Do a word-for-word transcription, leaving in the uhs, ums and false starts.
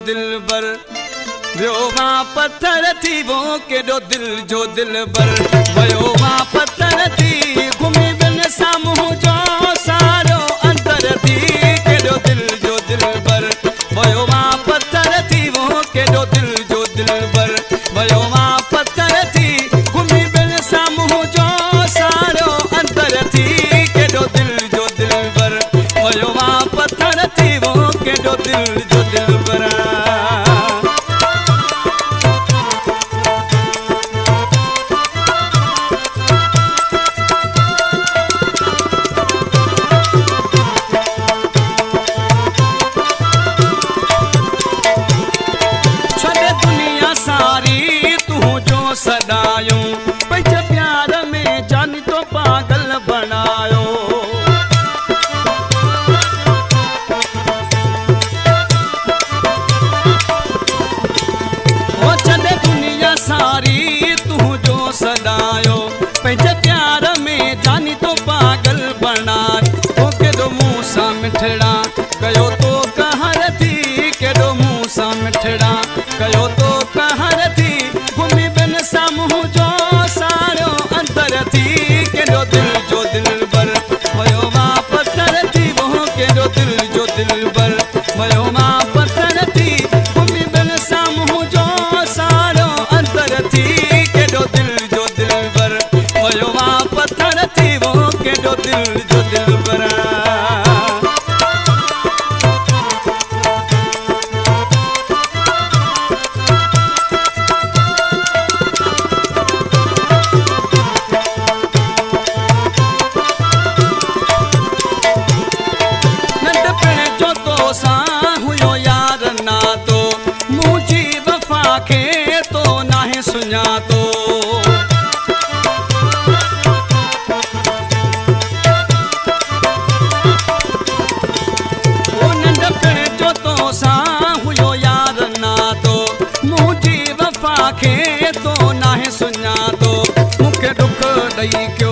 दिलबर वियो मां पत्थर थी वो केॾो दिल जो दिलबर वियो मां पत्थर थी घुमी बिन साम्हूं जो सारो अंदर थी केॾो दिल जो दिलबर वियो मां पत्थर थी वो केॾो दिल जो दिलबर वियो मां पत्थर थी घुमी बिन साम्हूं जो सारो अंदर थी केॾो दिल जो दिलबर वियो मां पत्थर थी वो केॾो दिल जो दिलबर सदायूं पंज प्यार में जान तो पागल बनायो ओ छॾे दुनिया सारी तू जो सदायो पंज प्यार में जान तो पागल बनायो ओ केॾो मुंहुं सां मिठड़ा कयो तो कहर थी केॾो मुंहुं सां मिठड़ा कयो तो कहर थी साम्हूं जो सारो अंदर थी केॾो दिल जो दिलबर वियो मां पत्थर थी वो केॾो दिल जो दिलबर वियो मां पत्थर थी घुमी बिन साम्हूं जो सारो अंदर थी केॾो दिल जो दिलबर वियो मां पत्थर थी वो केॾो दिल जो दिलबर सुञातो ओ नंढपण जो तो सां हुयो यार नातो मुंहिंजी वफ़ा खे तो नाहे सुञातो मूंखे दुख ॾेई कयो